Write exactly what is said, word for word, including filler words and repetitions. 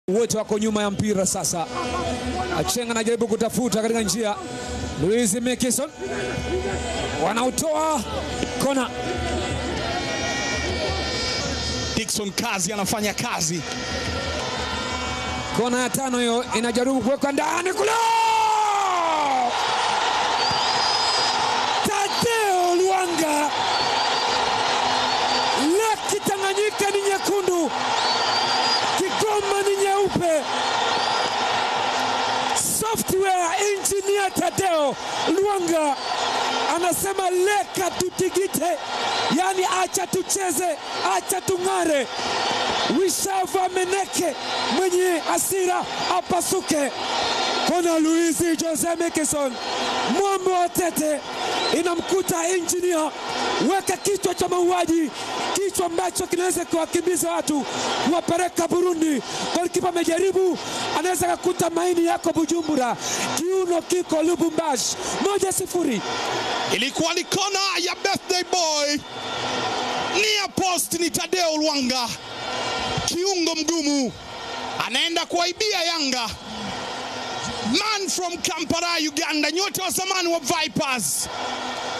Wote wako nyuma ya mpira sasa. Achenga anajaribu kutafuta katika njia. Luis Mckison wanautoa kona. Dickson kazi anafanya kazi. Kona ya tano hiyo inajaribu kuweka ndani kule. Tadeo Luanga. Laki Tanganyika ni nyekundu, Kigoma ni nyeupe. Software engineer Tadeo Luanga anasema leka tutigite, yani acha tucheze, acha tungare. Wishava Meneke mwenye asira apasuke. Kona Luis Jose Mckison, mwambo wa tete, inamkuta engineer. Weka kichwa cha mauaji, kichwa ambacho kinaweza kuwakimbiza watu kuwapeleka Burundi. Golikipa amejaribu, anaweza kukuta maini yako Bujumbura, kiuno kiko Lubumbashi. Moja sifuri. Ilikuwa ni kona ya birthday boy. Nia post ni Tadeo Luanga, kiungo mgumu, anaenda kuwaibia Yanga. Man from Kampala, Uganda, nyota wa zamani wa Vipers.